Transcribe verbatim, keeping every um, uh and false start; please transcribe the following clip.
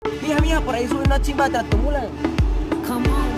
Mija, mija, por ahí sube una chimba de tractomula. Come on.